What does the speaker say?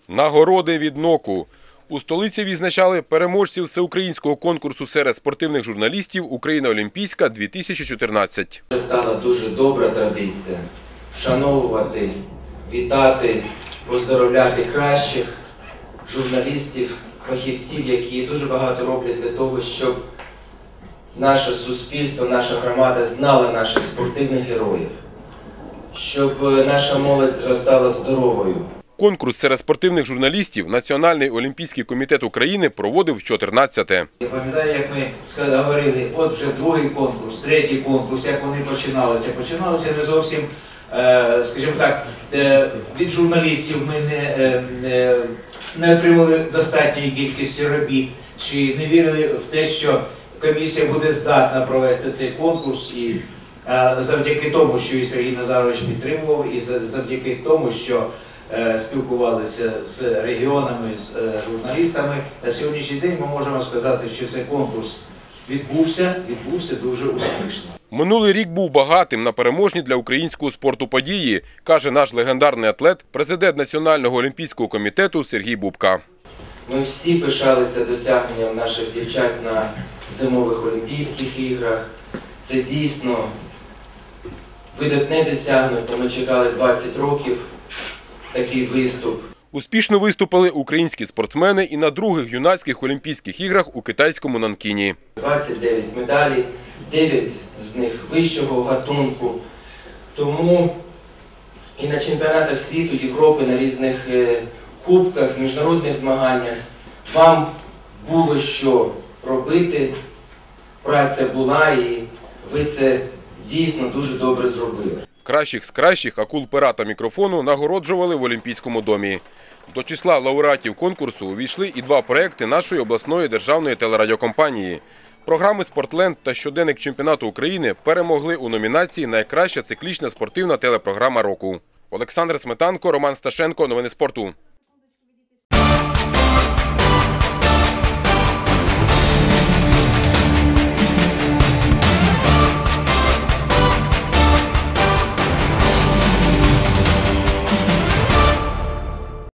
Нагороди від НОКу. У столиці відзначали переможців всеукраїнського конкурсу серед спортивних журналістів «Україна Олімпійська-2014». Це стала дуже добра традиція вшановувати, вітати, поздоровляти кращих журналістів, фахівців, які дуже багато роблять для того, щоб наше суспільство, наша громада знала наших спортивних героїв, щоб наша молодь зростала здоровою. Конкурс серед спортивних журналістів Національний олімпійський комітет України проводив 14-те. Я пам'ятаю, як ми говорили, от вже другий конкурс, третій конкурс, як вони починалися. Починалися не зовсім, скажімо так, від журналістів ми не отримали достатньої кількості робіт, чи не вірили в те, що комісія буде здатна провести цей конкурс. І завдяки тому, що і Сергій Назарович підтримував, і завдяки тому, що спілкувалися з регіонами, з журналістами. На сьогоднішній день ми можемо сказати, що цей конкурс відбувся дуже успішно. Минулий рік був багатим на переможні для українського спорту події, каже наш легендарний атлет, президент Національного олімпійського комітету Сергій Бубка. Ми всі пишалися досягненням наших дівчат на зимових Олімпійських іграх. Це дійсно видатне досягнення. Ми чекали 20 років. Такий виступ. Успішно виступили українські спортсмени і на других юнацьких Олімпійських іграх у китайському Нанкіні. 29 медалей, 9 з них вищого гатунку. Тому і на чемпіонатах світу, Європи, на різних кубках, міжнародних змаганнях вам було що робити, праця була і ви це дійсно дуже добре зробили. Кращих з кращих акул пера та мікрофону нагороджували в Олімпійському домі. До числа лауреатів конкурсу увійшли і два проекти нашої обласної державної телерадіокомпанії. Програми «Спортленд» та щоденник чемпіонату України перемогли у номінації «Найкраща циклічна спортивна телепрограма року». Олександр Сметанко, Роман Сташенко. Новини спорту.